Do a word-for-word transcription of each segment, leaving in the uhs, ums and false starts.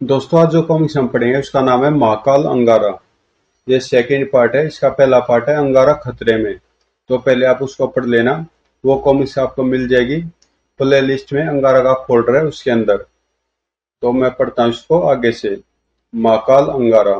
दोस्तों, आज जो कॉमिक्स हम पढ़ेंगे उसका नाम है महाकाल अंगारा। ये सेकेंड पार्ट है। इसका पहला पार्ट है अंगारा खतरे में। तो पहले आप उसको पढ़ लेना। वो कॉमिक्स आपको मिल जाएगी प्ले लिस्ट में। अंगारा का फोल्डर है उसके अंदर। तो मैं पढ़ता हूँ इसको आगे से। महाकाल अंगारा।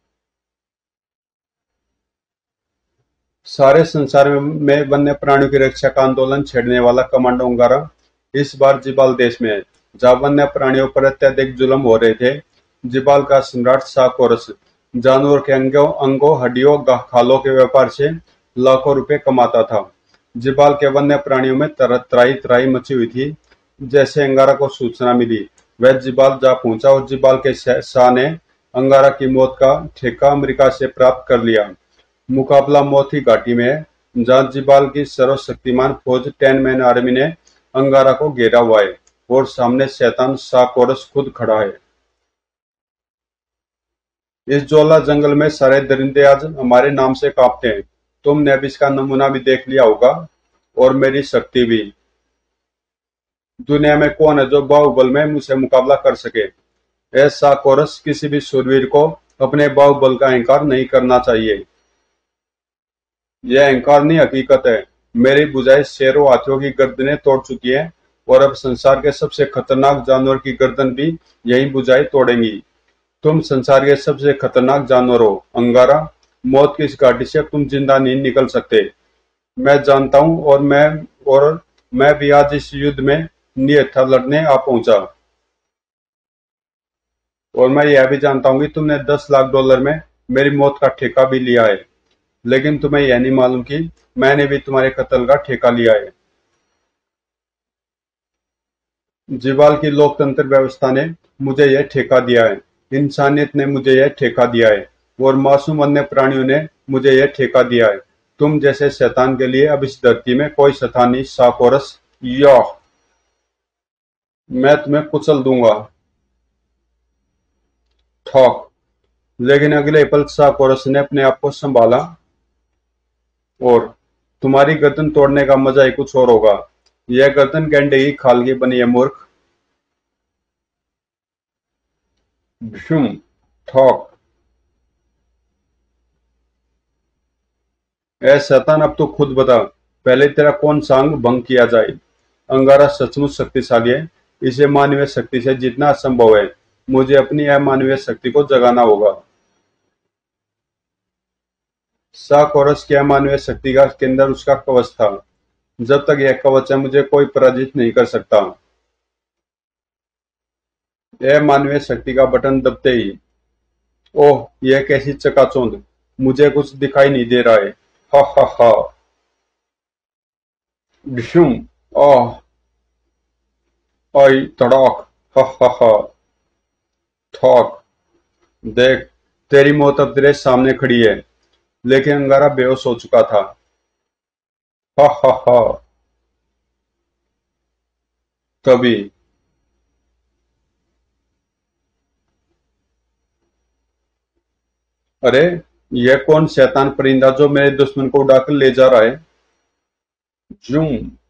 सारे संसार में, में वन्य प्राणियों की रक्षा का आंदोलन छेड़ने वाला कमांडो अंगारा इस बार जिबाल देश में है, जहां वन्य प्राणियों पर अत्यधिक जुल्म हो रहे थे। जिबाल का सम्राट साकोरस जानवर के अंगों अंगों हड्डियों खालों के व्यापार से लाखों रुपए कमाता था। जिबाल के वन्य प्राणियों में तर, त्राही त्राही मची हुई थी। जैसे अंगारा को सूचना मिली, वह जिबाल जा पहुंचा और जिबाल के शाह ने अंगारा की मौत का ठेका अमेरिका से प्राप्त कर लिया। मुकाबला मौत की घाटी में है, जहां जिबाल की सर्वशक्तिमान फौज टेन मैन आर्मी ने अंगारा को घेरा हुआ है और सामने शैतान साकोरस खुद खड़ा है। इस ज्वाला जंगल में सारे दरिंदे आज हमारे नाम से कांपते हैं। तुमने अब इसका नमूना भी देख लिया होगा, और मेरी शक्ति भी। दुनिया में कौन है जो बाहुबल में मुझसे मुकाबला कर सके? ऐसा कोरस किसी भी शूरवीर को अपने बाहुबल का अहंकार नहीं करना चाहिए। यह अहंकार नहीं, हकीकत है। मेरी बुझाई शेरों हाथियों की गर्दनें तोड़ चुकी है, और अब संसार के सबसे खतरनाक जानवर की गर्दन भी यही बुझाई तोड़ेंगी। तुम संसार के सबसे खतरनाक जानवर हो अंगारा। मौत की इस घाटी से तुम जिंदा नहीं निकल सकते, मैं जानता हूं। और मैं और मैं भी आज इस युद्ध में नियत था लड़ने आ पहुंचा। और मैं यह भी जानता हूं कि तुमने दस लाख डॉलर में मेरी मौत का ठेका भी लिया है, लेकिन तुम्हें यह नहीं मालूम कि मैंने भी तुम्हारे कत्ल का ठेका लिया है। जिबाल की लोकतंत्र व्यवस्था ने मुझे यह ठेका दिया है, इंसानियत ने मुझे यह ठेका दिया है, और मासूम अन्य प्राणियों ने मुझे यह ठेका दिया है। तुम जैसे शैतान के लिए अब इस धरती में कोई स्थान नहीं। साकोरस, यह मैं तुम्हें कुचल दूंगा। ठोक। लेकिन अगले पल साकोरस ने अपने आप को संभाला, और तुम्हारी गर्दन तोड़ने का मजा ही कुछ और होगा। यह गर्दन गैंडे की खाल की बनी है मूर्ख। भीषुम। ठोक। ए शैतान, अब तो खुद बता, पहले तेरा कौन सा अंग भंग किया जाए? अंगारा सचमुच शक्तिशाली है। इसे मानवीय शक्ति से जितना असंभव है, मुझे अपनी अमानवीय शक्ति को जगाना होगा। साकोरस की अमानवीय शक्ति का केंद्र उसका कवच था। जब तक यह कवच है, मुझे कोई पराजित नहीं कर सकता। यह मानवीय शक्ति का बटन दबते ही, ओह, यह कैसी चकाचौंध! मुझे कुछ दिखाई नहीं दे रहा है। हा हा हा। डिशुम। ओह। आई तड़ाक। हा हा हा। ठोक। देख, तेरी मौत अब तेरे सामने खड़ी है। लेकिन अंगारा बेहोश हो चुका था। हा हा हा। तभी अरे, यह कौन शैतान परिंदा जो मेरे दुश्मन को उड़ाकर ले जा रहा है? जूम।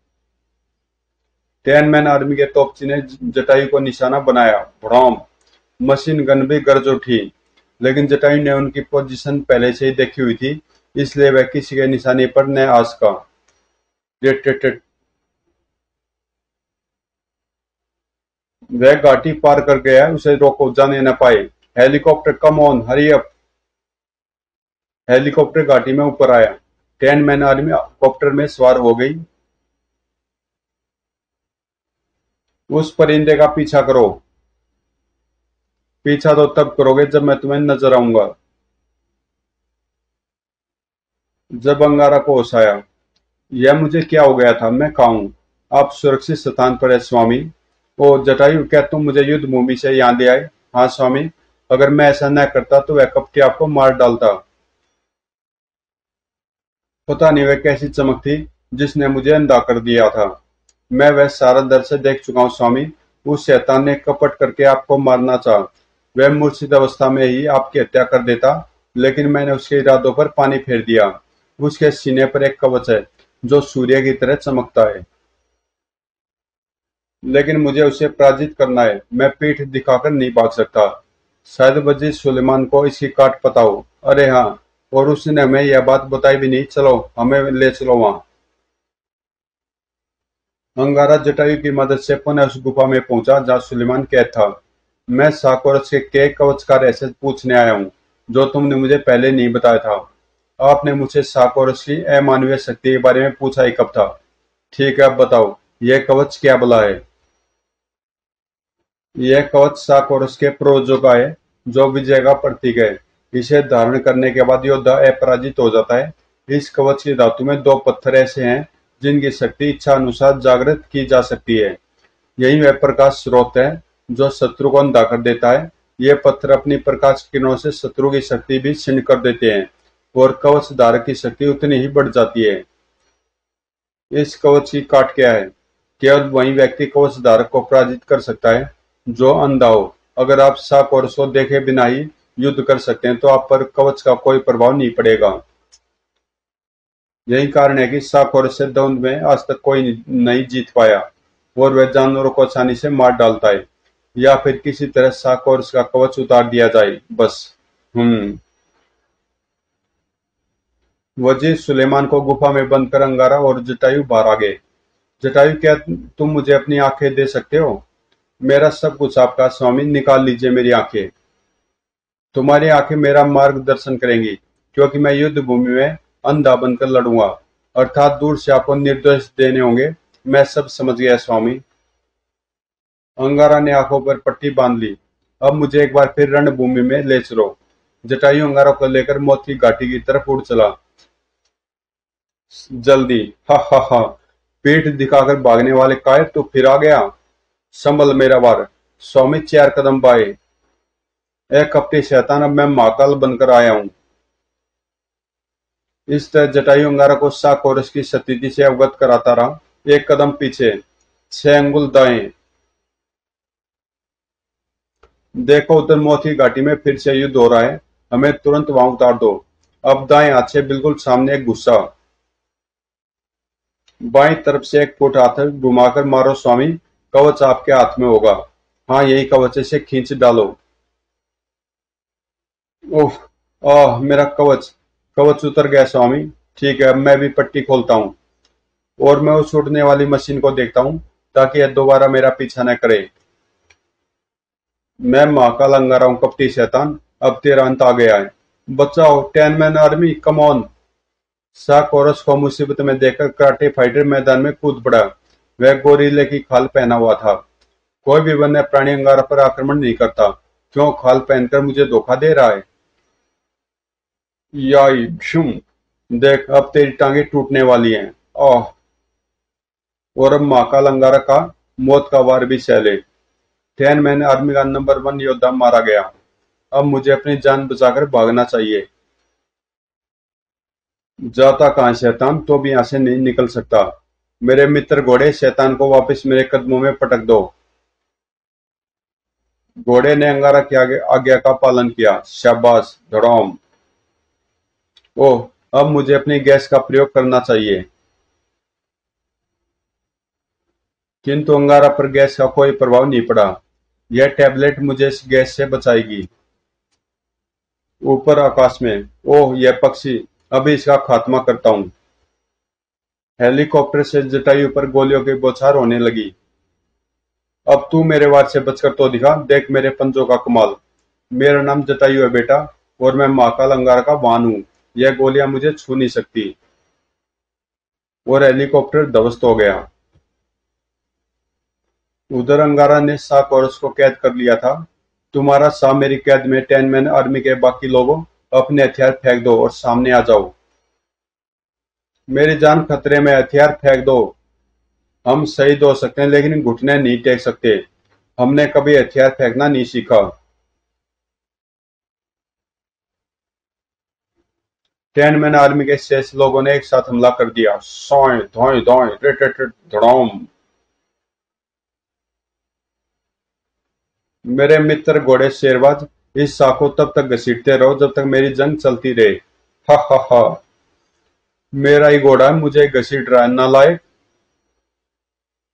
टेन मैन आर्मी के तोपची ने जटायु को निशाना बनाया। भड़ाम। मशीन गन भी गरज उठी, लेकिन जटायु ने उनकी पोजीशन पहले से ही देखी हुई थी, इसलिए वह किसी के निशाने पर न आ सका। वह घाटी पार कर गया, उसे रोको, जाने न पाए। Helicopter, come on, hurry up. Helicopter घाटी में ऊपर आया। टेन मैन आर्मी कॉप्टर में सवार हो गई। उस परिंदे का पीछा करो। पीछा तो तब करोगे जब मैं तुम्हें नजर आऊंगा। जब अंगारा को होश आया, यह मुझे क्या हो गया था, मैं कहाँ हूं? आप सुरक्षित स्थान पर है स्वामी। ओ जटायु, क्या तुम मुझे युद्ध भूमि से यहाँ ले आए? हाँ स्वामी, अगर मैं ऐसा न करता तो वह कपटी आपको मार डालता। पता नहीं वह कैसी चमक थी जिसने मुझे अंधा कर दिया था। मैं वह सारा दर से देख चुका हूँ स्वामी। उस शैतान ने कपट करके आपको मारना चाहा। वह मूर्छित अवस्था में ही आपकी हत्या कर देता, लेकिन मैंने उसके इरादों पर पानी फेर दिया। उसके सीने पर एक कवच है जो सूर्य की तरह चमकता है, लेकिन मुझे उसे पराजित करना है। मैं पीठ दिखाकर नहीं भाग सकता। शायद वजीर सुलेमान को इसकी काट पता हो। अरे हाँ, और उसने हमें यह बात बताई भी नहीं। चलो हमें ले चलो वहां। अंगारा जटायु की मदद से पुनः उस गुफा में पहुंचा जहां सुलेमान कैद था। मैं साकोरस के के कवच का रहस्य पूछने आया हूँ, जो तुमने मुझे पहले नहीं बताया था। आपने मुझसे साकोरस की अमानवीय शक्ति के बारे में पूछा ही कब था? ठीक है, अब बताओ, यह कवच क्या बला है? यह कवच साकोरस के पूर्वजों का है, जो विजय का प्रतीक है। इसे धारण करने के बाद योद्धा अपराजित हो जाता है। इस कवच की धातु में दो पत्थर ऐसे हैं जिनकी शक्ति इच्छा अनुसार जागृत की जा सकती है। यही वह प्रकाश स्रोत है जो शत्रु को अंधा कर देता है। ये पत्थर अपनी प्रकाश किरणों से शत्रु की शक्ति भी क्षीण कर देते हैं और कवच धारक की शक्ति उतनी ही बढ़ जाती है। इस कवच की काट क्या है? केवल वही व्यक्ति कवच धारक को पराजित कर सकता है जो अंधा हो। अगर आप शाक और सो देखे बिना ही युद्ध कर सकते हैं तो आप पर कवच का कोई प्रभाव नहीं पड़ेगा। यही कारण है कि शाक और से द्वंद्व में आज तक कोई नहीं जीत पाया और वह जानवरों को आसानी से मार डालता है, या फिर किसी तरह शाक और उसका कवच उतार दिया जाए, बस। हम्म वजीर सुलेमान को गुफा में बंद कर अंगारा और जटायु बाहर आ गए। जटायु, क्या तुम मुझे अपनी आंखें दे सकते हो? मेरा सब कुछ आपका स्वामी, निकाल लीजिए मेरी आंखें। तुम्हारी आंखें मेरा मार्गदर्शन करेंगी, क्योंकि मैं युद्ध भूमि में अंधा बनकर लड़ूंगा, अर्थात दूर से आपको निर्देश देने होंगे। मैं सब समझ गया स्वामी। अंगारा ने आंखों पर पट्टी बांध ली। अब मुझे एक बार फिर रणभूमि में ले चलो। जटायु अंगारा को लेकर मौत की घाटी की तरफ उड़ चला। जल्दी, हा हा हा। पीठ दिखाकर भागने वाले काय, तो फिर आ गया। संभल मेरा वार। स्वामी चार कदम बाए। ए कपटी शैतान, अब मैं महाकाल बनकर आया हूं। इस तरह जटायु अंगारा को शाक और उसकी स्थिति से अवगत कराता रहा। एक कदम पीछे, छह अंगुल दाएं। देखो, उधर मौत की घाटी में फिर से युद्ध हो रहा है। हमें तुरंत वहां उतार दो। अब दाएं हाथ से बिल्कुल सामने एक गुस्सा। बाईं तरफ से एक फुट हाथ घुमाकर मारो स्वामी। कवच आपके हाथ में होगा। हाँ, यही कवच, से खींच डालो। ओह, आह, मेरा कवच। कवच उतर गया स्वामी। ठीक है, अब मैं भी पट्टी खोलता हूँ और मैं उस उड़ने वाली मशीन को देखता हूँ, ताकि यह दोबारा मेरा पीछा न करे। मैं महाकाल अंगारा हूँ कपटी शैतान, अब तेरा अंत आ गया है। बचाओ, ten man army, come on. शाक कोरस को मुसीबत में देखकर कराटे फाइटर मैदान में कूद पड़ा। वह गोरिल्ले की खाल पहना हुआ था। कोई भी वन्य प्राणी अंगारा पर आक्रमण नहीं करता। क्यों खाल पहनकर मुझे धोखा दे रहा है? याई भ्यूम। देख, अब तेरी टांगे टूटने वाली हैं। ओह, और अब महाकाल अंगारा का मौत का वार भी सह ले। टेन मैन आर्मी का नंबर वन योद्धा मारा गया। अब मुझे अपनी जान बचाकर भागना चाहिए। जाता कहाँ शैतान, तो भी यहाँ से नहीं निकल सकता। मेरे मित्र घोड़े, शैतान को वापस मेरे कदमों में पटक दो। घोड़े ने अंगारा की आगे आज्ञा का पालन किया। शाबाश, धड़ाम। ओह, अब मुझे अपनी गैस का प्रयोग करना चाहिए। किंतु अंगारा पर गैस का कोई प्रभाव नहीं पड़ा। यह टैबलेट मुझे इस गैस से बचाएगी। ऊपर आकाश में, ओह यह पक्षी, अभी इसका खात्मा करता हूं। हेलीकॉप्टर से जटायु पर गोलियों की बौछार होने लगी। अब तू मेरे वार से बचकर तो दिखा, देख मेरे पंजों का कमाल। मेरा नाम जटायु है बेटा, और मैं महाकाल अंगारा का वाहन हूं। यह गोलियां मुझे छू नहीं सकती। और हेलीकॉप्टर ध्वस्त हो गया। उधर अंगारा ने शाक और उसको कैद कर लिया था। तुम्हारा शाह मेरी कैद में। टेन मैन आर्मी के बाकी लोगों, अपने हथियार फेंक दो और सामने आ जाओ। मेरी जान खतरे में, हथियार फेंक दो। हम शहीद हो सकते हैं, लेकिन घुटने नहीं टेक सकते। हमने कभी हथियार फेंकना नहीं सीखा। टेन मैन आर्मी के शेष लोगों ने एक साथ हमला कर दिया। सोए धोए धोए टिट टिट टिट, धड़ाम। मेरे मित्र घोड़े शेरबाज, इस शाह को तब तक घसीटते रहो जब तक मेरी जंग चलती रहे। हा हा हा। मेरा ही घोड़ा है, मुझे घसीट रहा है, नालायक।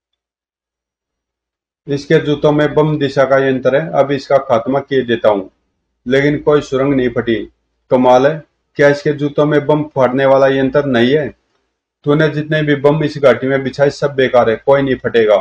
इसके जूतों में बम दिशा का यंत्र है, अब इसका खात्मा किए देता हूं। लेकिन कोई सुरंग नहीं फटी। कमाल है, क्या इसके जूतों में बम फाड़ने वाला यंत्र नहीं है? तूने जितने भी बम इस घाटी में बिछाए सब बेकार है, कोई नहीं फटेगा।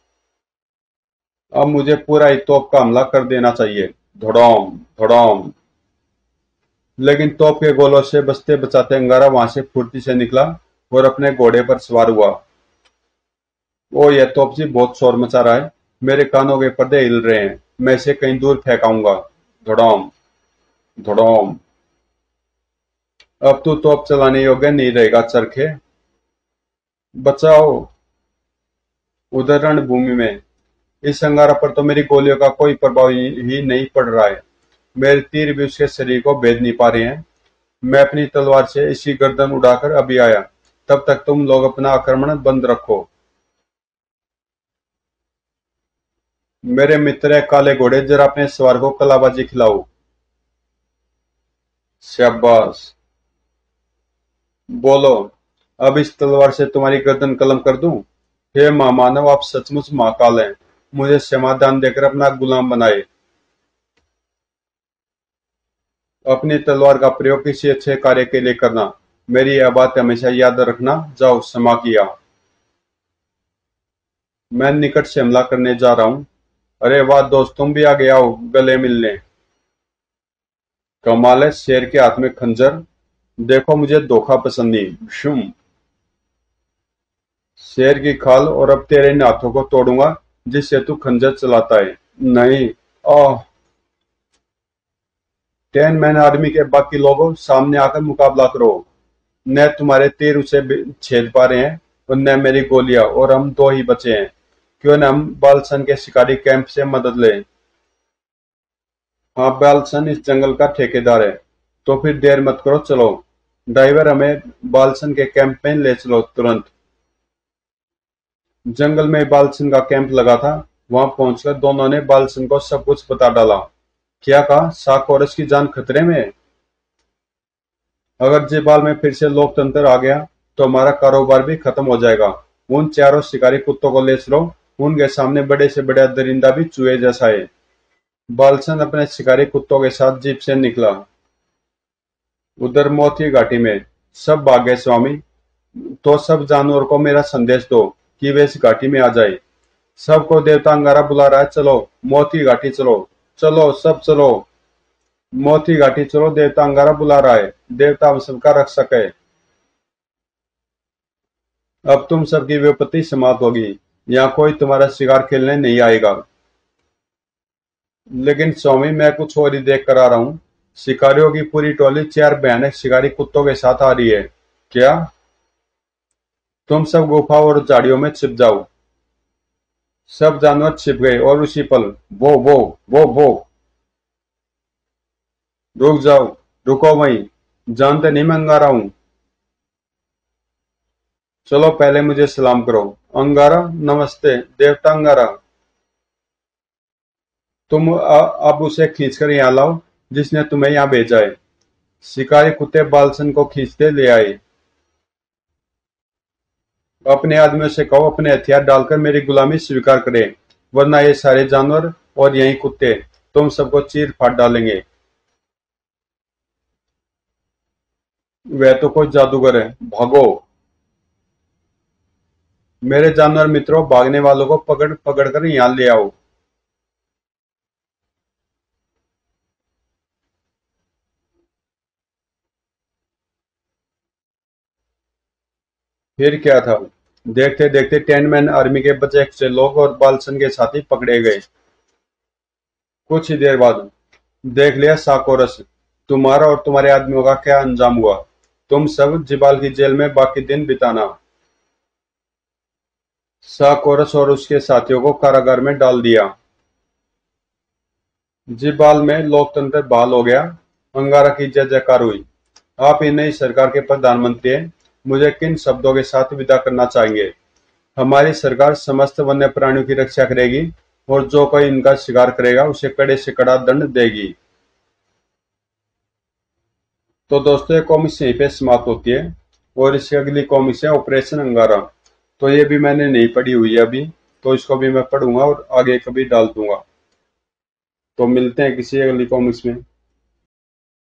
अब मुझे पूरा ही तोप का हमला कर देना चाहिए। धड़ाम धड़ाम। लेकिन तोप के गोलों से बचते बचाते अंगारा वहां से फुर्ती से निकला और अपने घोड़े पर सवार हुआ। ओ, यह तोप जी बहुत शोर मचा रहा है, मेरे कानों के पर्दे हिल रहे हैं, मैं इसे कहीं दूर फेंकाऊंगा। धड़ाम धड़ाम। अब तू तोप चलाने योग्य नहीं रहेगा चरखे। बचाओ। उधर रणभूमि में इस अंगारा पर तो मेरी गोलियों का कोई प्रभाव ही नहीं पड़ रहा है। मेरे तीर भी उसके शरीर को भेद नहीं पा रहे हैं। मैं अपनी तलवार से इसी गर्दन उड़ाकर अभी आया, तब तक तुम लोग अपना आक्रमण बंद रखो। मेरे मित्र काले घोड़े, जरा अपने सवार को कलाबाजी खिलाओ। शाबाश। बोलो, अब इस तलवार से तुम्हारी गर्दन कलम कर दूं? हे महामानव, आप सचमुच महाकाल हैं, मुझे समाधान देकर अपना गुलाम बनाए। अपनी तलवार का प्रयोग किसी अच्छे कार्य के लिए करना, मेरी यह बात हमेशा याद रखना। जाओ, क्षमा किया। मैं निकट से हमला करने जा रहा हूं। अरे वाह दोस्त, तुम भी आगे आओ गले मिलने। कमाल है, शेर के हाथ में खंजर। देखो, मुझे धोखा पसंद नहीं। शुम। शेर की खाल, और अब तेरे इन हाथों को तोड़ूंगा जिससे तू खंजर चलाता है। नहीं। ओह। टेन मैन आर्मी के बाकी लोगों, सामने आकर मुकाबला करो। न तुम्हारे तीर उसे छेद पा रहे हैं और न मेरी गोलियां, और हम दो ही बचे हैं। क्यों न हम बालसन के शिकारी कैंप से मदद लें। हाँ, बालसन इस जंगल का ठेकेदार है। तो फिर देर मत करो, चलो। ड्राइवर, हमें बालसन के कैंप में ले चलो तुरंत। जंगल में बालसन का कैंप लगा था। वहां पहुंचकर दोनों ने बालसन को सब कुछ बता डाला। क्या कहा? साकोरस की जान खतरे में है? अगर जेबाल में फिर से लोकतंत्र आ गया तो हमारा कारोबार भी खत्म हो जाएगा। उन चारों शिकारी कुत्तों को ले चलो, उनके सामने बड़े से बड़ा दरिंदा भी चूहे जैसा है। बालसन अपने शिकारी कुत्तों के साथ जीप से निकला। उधर मोती घाटी में सब भाग्य स्वामी। तो सब जानवर को मेरा संदेश दो कि वे इस घाटी में आ जाए। सबको देवता अंगारा बुला रहा है, चलो मोती घाटी चलो। चलो सब चलो, मोती घाटी चलो, देवता अंगारा बुला रहा है। देवता हम सबका रक्षक है। अब तुम सबकी विपत्ति समाप्त होगी। यहाँ कोई तुम्हारा शिकार खेलने नहीं आएगा। लेकिन स्वामी, मैं कुछ और ही देख कर आ रहा हूँ। शिकारियों की पूरी टोली चार भयानक शिकारी कुत्तों के साथ आ रही है। क्या? तुम सब गुफा और झाड़ियों में छिप जाओ। सब जानवर छिप गए और उसी पल वो वो वो वो रुक जाओ, रुको वहीं, जानते नहीं मैं अंगारा हूं। चलो पहले मुझे सलाम करो। अंगारा, नमस्ते देवता अंगारा। तुम अ, अब उसे खींचकर यहाँ लाओ जिसने तुम्हें यहाँ भेजा है। शिकारी कुत्ते बालसन को खींचते ले आए। अपने आदमियों से कहो अपने हथियार डालकर मेरी गुलामी स्वीकार करें, वरना ये सारे जानवर और यही कुत्ते तुम सबको चीर फाड़ डालेंगे। वह तो कोई जादूगर है, भागो। मेरे जानवर मित्रों, भागने वालों को पकड़ पकड़ कर यहाँ ले आओ। फिर क्या था? देखते देखते टेन मैन आर्मी के बचे खुचे लोग और बालसन के साथी पकड़े गए। कुछ ही देर बाद देख लिया साकोरस, तुम्हारा और तुम्हारे आदमियों का क्या अंजाम हुआ। तुम सब जिबाल की जेल में बाकी दिन बिताना। साकोरस और उसके साथियों को कारागार में डाल दिया। जिबाल में लोकतंत्र बहाल हो गया। अंगारा की जय जयकार हुई। आप ही नई सरकार के प्रधानमंत्री हैं। मुझे किन शब्दों के साथ विदा करना चाहेंगे? हमारी सरकार समस्त वन्य प्राणियों की रक्षा करेगी और जो कोई इनका शिकार करेगा उसे कड़े से कड़ा दंड देगी। तो दोस्तों, ये कॉमिक्स यहीं पे समाप्त होती है और इसकी अगली कॉमिक्स है ऑपरेशन अंगारा। तो ये भी मैंने नहीं पढ़ी हुई है अभी, तो इसको भी मैं पढ़ूंगा और आगे कभी डाल दूंगा। तो मिलते हैं किसी अगली कॉमिक्स में।